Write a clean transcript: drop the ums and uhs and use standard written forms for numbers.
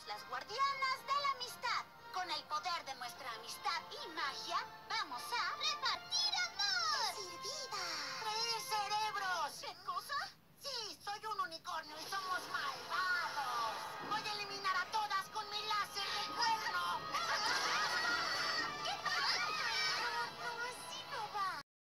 las guardianas de la amistad. Con el poder de nuestra amistad y magia, vamos a repartir amor. ¡Decir viva! ¡Freír cerebros! ¿Qué cosa? Sí, soy un unicornio y somos malvados. Voy a eliminar